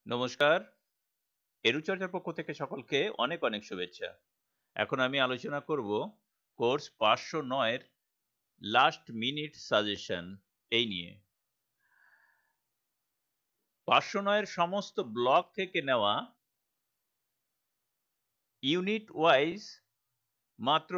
নমস্কার। এরুচর্চার পক্ষ থেকে সকলকে অনেক অনেক শুভেচ্ছা। এখন আমি আলোচনা করব কোর্স ৫০৯ এর লাস্ট মিনিট সাজেশন এই নিয়ে। ৫০৯ এর সমস্ত ব্লক থেকে নেওয়া ইউনিট ওয়াইজ মাত্র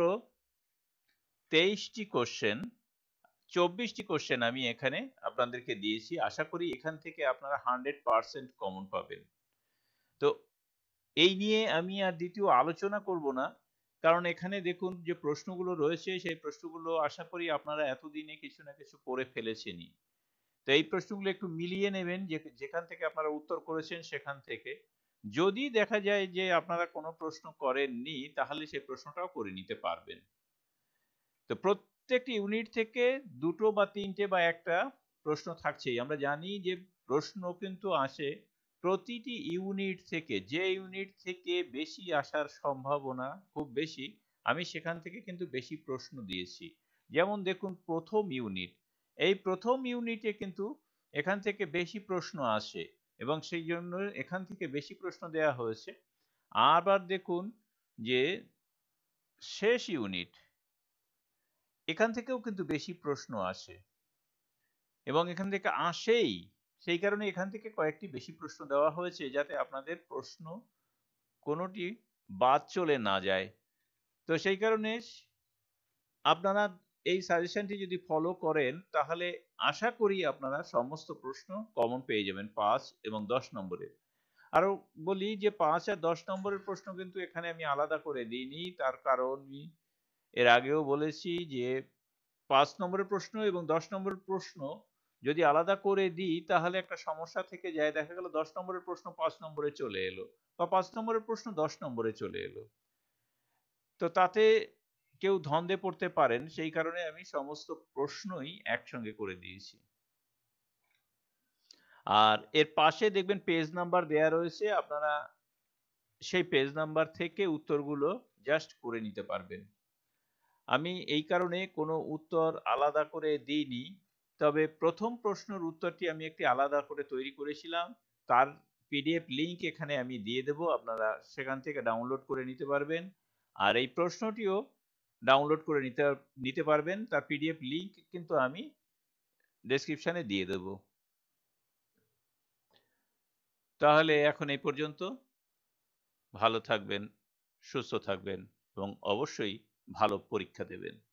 ২৩টি কোশ্চেন, ২৪টি কোশ্চেন আমি এখানে আপনাদেরকে দিয়েছি। আশা করি এখান থেকে আপনারা 100% কমন পাবেন। তো এই নিয়ে আমি আর দ্বিতীয় আলোচনা করব না, কারণ এখানে দেখুন যে প্রশ্নগুলো রয়েছে সেই প্রশ্নগুলো আশা করি আপনারা এতদিনে কিছু না কিছু করে ফেলেছেনই। তো এই প্রশ্নগুলো একটু মিলিয়ে নেবেন, যেখান থেকে আপনারা উত্তর করেছেন সেখান থেকে। যদি দেখা যায় যে আপনারা কোনো প্রশ্ন করেননি তাহলে সেই প্রশ্নটাও করে নিতে পারবেন। তো প্রত্যেকটি ইউনিট থেকে দুটো বা তিনটে বা একটা প্রশ্ন থাকছেই। আমরা জানি যে প্রশ্ন কিন্তু আসে প্রতিটি ইউনিট থেকে। যে ইউনিট থেকে বেশি আসার সম্ভাবনা খুব বেশি, আমি সেখান থেকে কিন্তু বেশি প্রশ্ন দিয়েছি। যেমন দেখুন প্রথম ইউনিট, এই প্রথম ইউনিটে কিন্তু এখান থেকে বেশি প্রশ্ন আসে এবং সেই জন্য এখান থেকে বেশি প্রশ্ন দেয়া হয়েছে। আবার দেখুন যে শেষ ইউনিট, এখান থেকেও কিন্তু বেশি প্রশ্ন আসে এবং এখান থেকে আসেই। সেই কারণে এখান থেকে কয়েকটি বেশি প্রশ্ন দেওয়া হয়েছে যাতে আপনাদের প্রশ্ন কোনোটি বাদ চলে না যায়। তো সেই কারণে আপনারা এই সাজেশনটি যদি ফলো করেন তাহলে আশা করি আপনারা সমস্ত প্রশ্ন কমন পেয়ে যাবেন ৫ এবং ১০ নম্বরের। আরো বলি যে ৫ আর ১০ নম্বরের প্রশ্ন কিন্তু এখানে আমি আলাদা করে দিইনি। তার কারণ এর আগেও বলেছি যে ৫ নম্বরের প্রশ্ন এবং ১০ নম্বরের প্রশ্ন যদি আলাদা করে দিই তাহলে একটা সমস্যা থেকে যায়। দেখা গেল ১০ নম্বরের প্রশ্ন ৫ নম্বরে চলে এলো বা ৫ নম্বরের প্রশ্ন ১০ নম্বরে চলে এলো। তো তাতে কেউ ধন্দে পড়তে পারেন। সেই কারণে আমি সমস্ত প্রশ্নই একসঙ্গে করে দিয়েছি। আর এর পাশে দেখবেন পেজ নাম্বার দেয়া রয়েছে। আপনারা সেই পেজ নাম্বার থেকে উত্তরগুলো জাস্ট করে নিতে পারবেন। আমি এই কারণে কোনো উত্তর আলাদা করে দিইনি। তবে প্রথম প্রশ্নের উত্তরটি আমি একটি আলাদা করে তৈরি করেছিলাম। তার পিডিএফ লিংক এখানে আমি দিয়ে দেব। আপনারা সেখান থেকে ডাউনলোড করে নিতে পারবেন। আর এই প্রশ্নটিও ডাউনলোড করে নিতে পারবেন। তার পিডিএফ লিংক কিন্তু আমি ডেসক্রিপশনে দিয়ে দেব। তাহলে এখন এই পর্যন্ত। ভালো থাকবেন, সুস্থ থাকবেন এবং অবশ্যই ভালো পরীক্ষা দেবেন।